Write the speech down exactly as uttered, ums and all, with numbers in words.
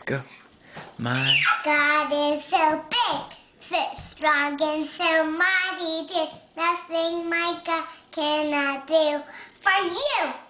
Go. My God is so big, so strong, and so mighty. There's nothing my God cannot do for you.